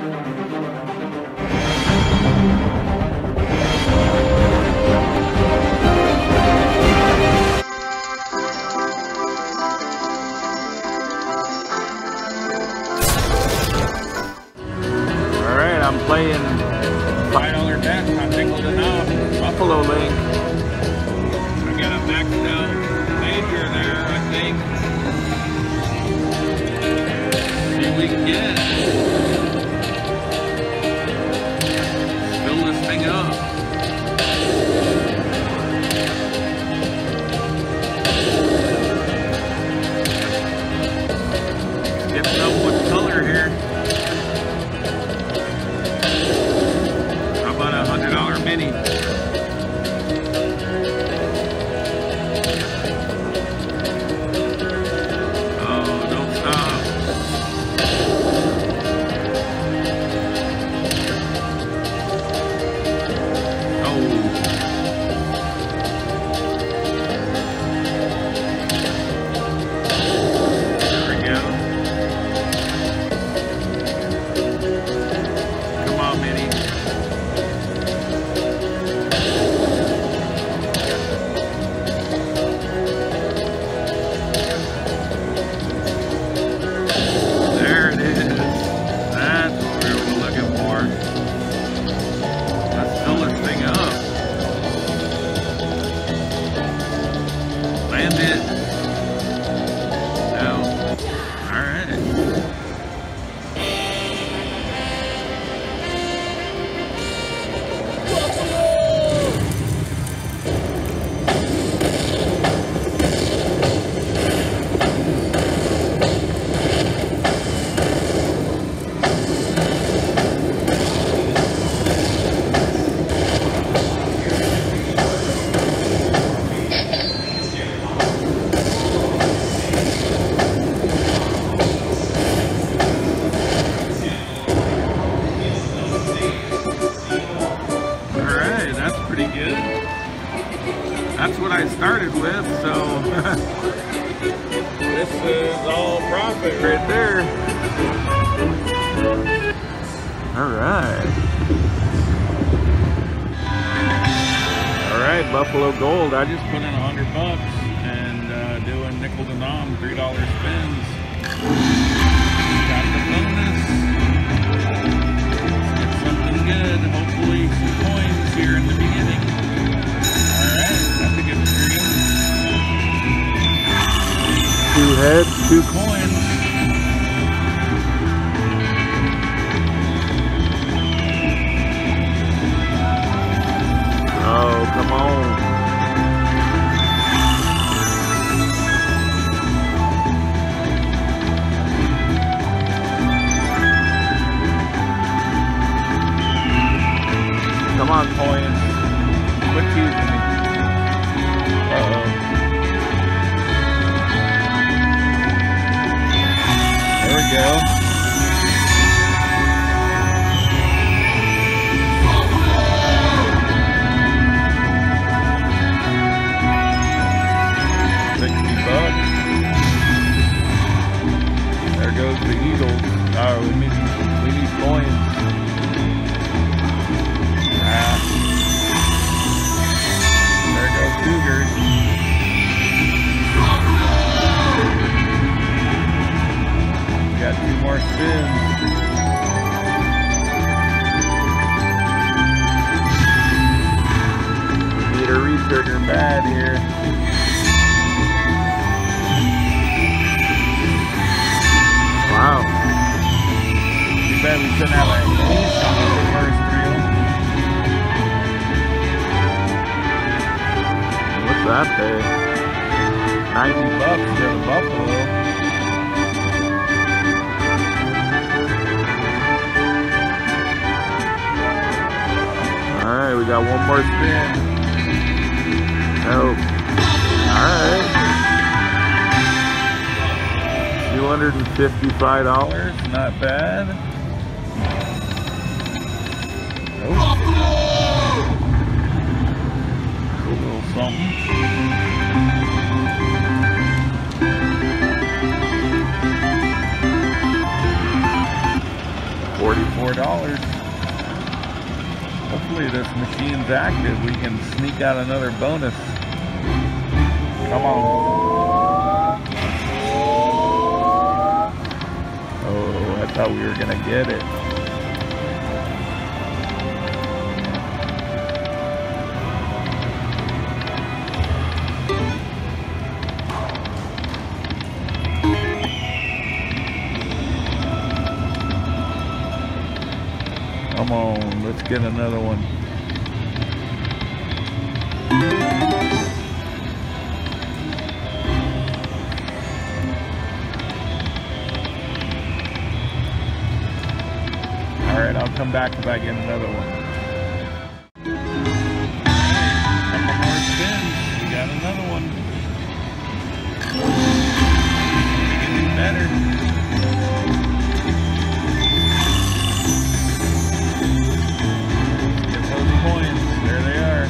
I'm playing $5 bet on BUFFALOOoo Buffalo Link. I got a maxed out major there, I think. See if we can get it. Fill this thing up. Getting up with color here. $100 mini. Oh, don't stop. Oh. There we go. Come on, mini. Land it. No. Alright. Pretty good. That's what I started with, so this is all profit right there. Alright. Alright, BUFFALOOoo Gold. I just put in $100 and doing nickel to nom, $3 spins. Got the bonus. Let's get something good. Hopefully some coins here in the beginning. Alright, that's a good stream. 2 heads, 2 coins. Oh, come on. Come on, coins. Quit teasing me. Uh-oh. There we go. $60. There goes the Eagles. Oh, we need coins. There goes Cougars. Got 2 more spins. Need a retrigger bad here. Wow. Too bad we couldn't have a ace on the first reel. What's that pay? $90 for the BUFFALOOoo. Alright, we got 1 more spin. Oh. Alright. $255, not bad. Oh. Cool little something. $4. Hopefully this machine's active. We can sneak out another bonus. Come on. Oh, I thought we were gonna get it. Come on, let's get another one. All right, I'll come back if I get another one. Couple more spins. We got another one. We can do better. There they are.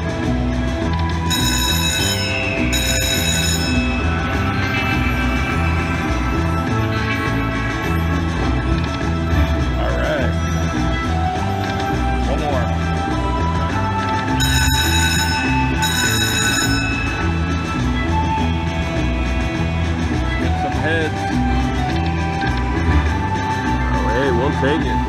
All right. One more. Get some heads. Oh, hey, we'll take it.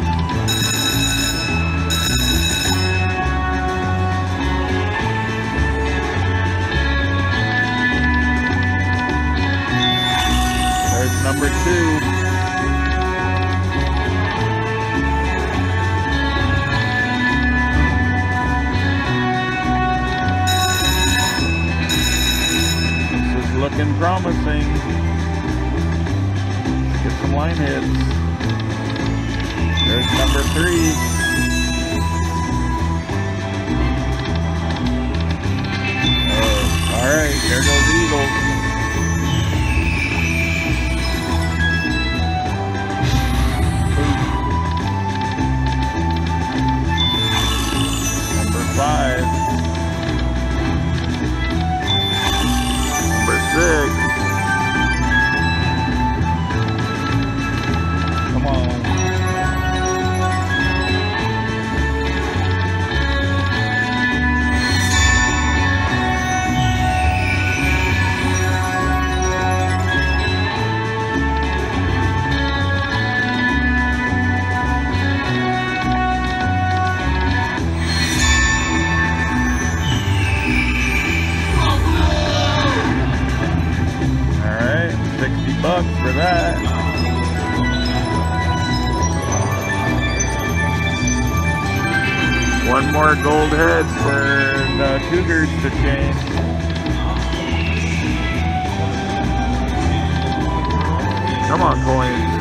Number 2. This is looking promising. Let's get some line hits. There's number 3. Oh, all right, there goes Eagles. Number 6. Come on. $60 for that. One more gold head for the Cougars to change. Come on, coins.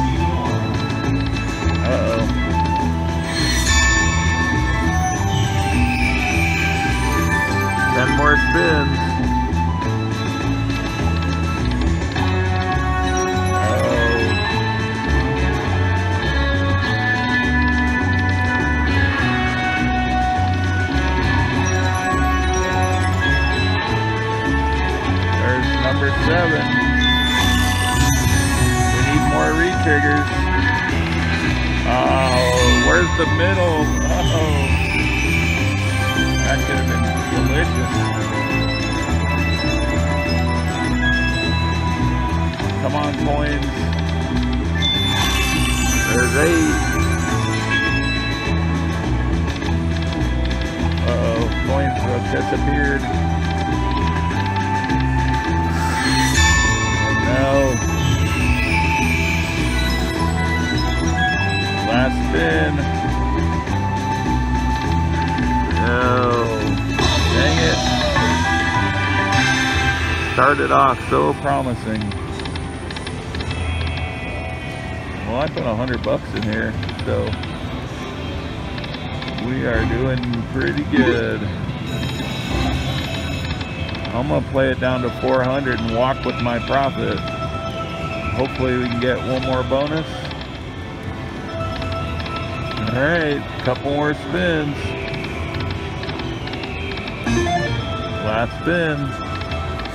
Uh-oh. Ten more spins. Number 7. We need more re-triggers. Oh, where's the middle? Uh-oh. That could have been delicious. Come on, coins. There's 8. Uh-oh, coins have disappeared. No. Last spin. No. Dang it. Started off so promising. Well, I put $100 in here, so we are doing pretty good. I'm gonna play it down to 400 and walk with my profit. Hopefully we can get one more bonus. All right, couple more spins. Last spin.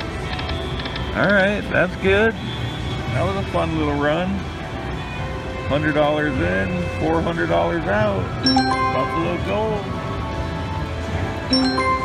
All right, that's good. That was a fun little run. $100 in, $400 out. Buffalo gold.